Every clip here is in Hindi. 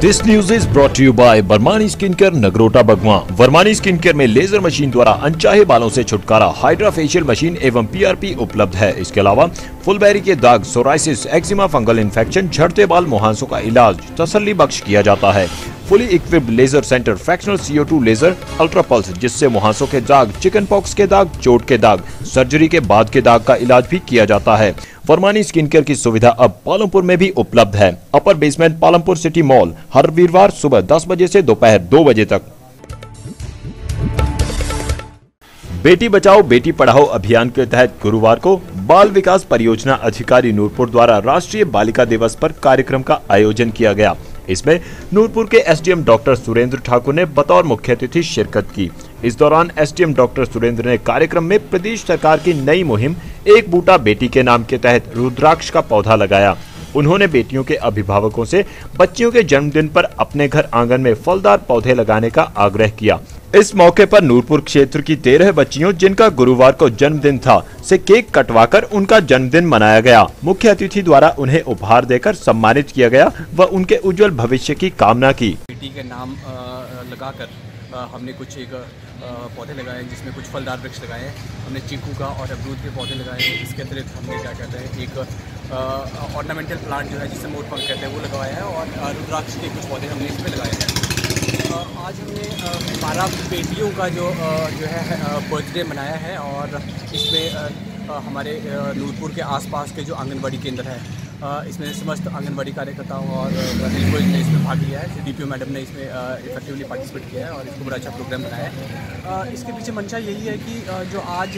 This news is brought to you by Barmani skin care Nagrota Bagwan. Barmani skin care में लेजर मशीन द्वारा अनचाहे बालों से छुटकारा, हाइड्रा फेशियल मशीन एवं पीआरपी उपलब्ध है। इसके अलावा फुलबेरी के दाग, सोराइसिस, एक्जिमा, फंगल इन्फेक्शन, झड़ते बाल, मुहांसों का इलाज तसल्ली बख्श किया जाता है। Fully equipped laser centre, fractional CO2 laser, ultra pulse, जिससे मुहांसों के दाग, चिकन पॉक्स के दाग, चोट के दाग, सर्जरी के बाद के दाग का इलाज भी किया जाता है। फरमानी स्किन केयर की सुविधा अब पालमपुर में भी उपलब्ध है। Upper basement, Palampur city mall, हर वीरवार सुबह 10 बजे से दोपहर 2 बजे तक। बेटी बचाओ बेटी पढ़ाओ अभियान के तहत गुरुवार को बाल विकास परियोजना अधिकारी नूरपुर द्वारा राष्ट्रीय बालिका दिवस पर कार्यक्रम का आयोजन किया गया। इसमें नूरपुर के SDM डॉक्टर सुरेंद्र ठाकुर ने बतौर मुख्य अतिथि शिरकत की। इस दौरान SDM डॉक्टर सुरेंद्र ने कार्यक्रम में प्रदेश सरकार की नई मुहिम एक बूटा बेटी के नाम के तहत रुद्राक्ष का पौधा लगाया। उन्होंने बेटियों के अभिभावकों से बच्चियों के जन्मदिन पर अपने घर आंगन में फलदार पौधे लगाने का आग्रह किया। इस मौके पर नूरपुर क्षेत्र की 13 बच्चियों, जिनका गुरुवार को जन्मदिन था, से केक कटवाकर उनका जन्मदिन मनाया गया। मुख्य अतिथि द्वारा उन्हें उपहार देकर सम्मानित किया गया व उनके उज्जवल भविष्य की कामना की। बेटी के नाम लगाकर हमने कुछ एक पौधे लगाए हैं, जिसमें कुछ फलदार वृक्ष लगाए हैं। हमने चीकू का और अमरूद के पौधे लगाए हैं। इसके अतिरिक्त हमने क्या कहते हैं एक ऑर्नामेंटल प्लांट जो है, जिसे मोरपंख कहते हैं, वो लगाया है और रुद्राक्ष के कुछ पौधे हमने इसमें लगाए हैं। आज हमने 12 बेटियों का जो है बर्थडे मनाया है और इसमें हमारे नूरपुर के आसपास के जो आंगनबाड़ी केंद्र है, इसमें समस्त आंगनबाड़ी कार्यकर्ताओं और हेल्पर्स ने इसमें भाग लिया है। DPO मैडम ने इसमें इफेक्टिवली पार्टिसिपेट किया है और इसको बड़ा अच्छा प्रोग्राम बनाया है। इसके पीछे मंशा यही है कि जो आज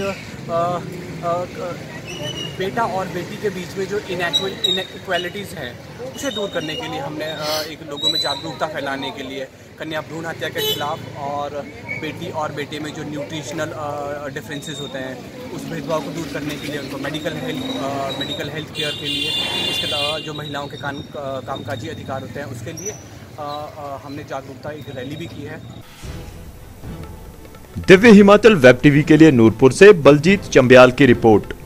बेटा और बेटी के बीच में जो इनइक्वालिटीज़ हैं, उसे दूर करने के लिए हमने एक लोगों में जागरूकता फैलाने के लिए कन्या भ्रूण हत्या के खिलाफ और बेटी और बेटे में जो न्यूट्रिशनल डिफरेंसेस होते हैं, उस भेदभाव को दूर करने के लिए उनको मेडिकल हेल्थ केयर के लिए, इसके अलावा जो महिलाओं के कामकाजी अधिकार होते हैं उसके लिए हमने जागरूकता एक रैली भी की है। दिव्य हिमाचल वेब टीवी के लिए नूरपुर से बलजीत चंबियाल की रिपोर्ट।